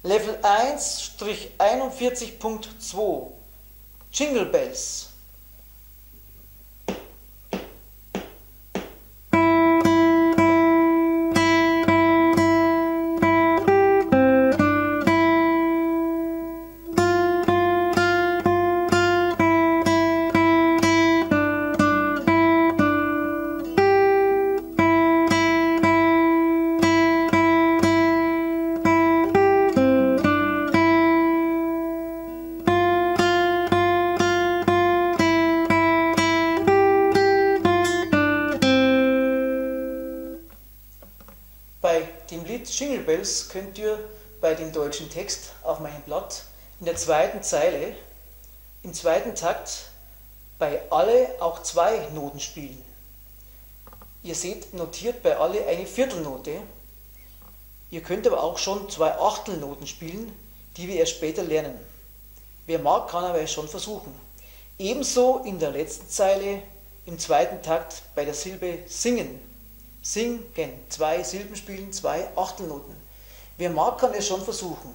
Level 1-41.2 Jingle Bells. Bei dem Lied Jingle Bells könnt ihr bei dem deutschen Text auf meinem Blatt in der zweiten Zeile im zweiten Takt bei alle auch zwei Noten spielen. Ihr seht notiert bei alle eine Viertelnote. Ihr könnt aber auch schon zwei Achtelnoten spielen, die wir erst später lernen. Wer mag, kann aber schon versuchen. Ebenso in der letzten Zeile im zweiten Takt bei der Silbe singen. Singen, zwei Silben spielen, zwei Achtelnoten. Wer mag, kann es schon versuchen.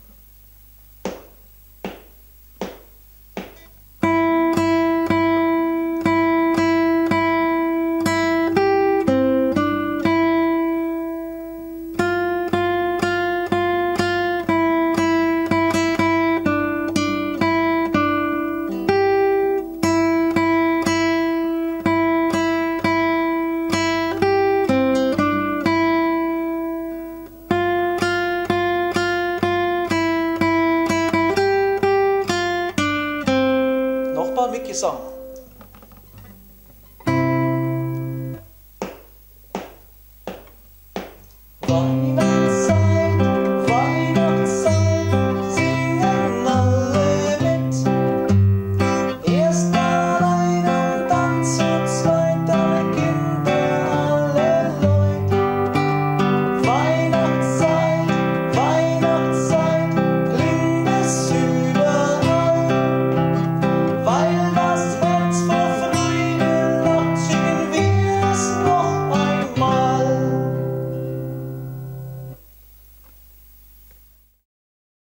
Nochmal mit Gesang. Wann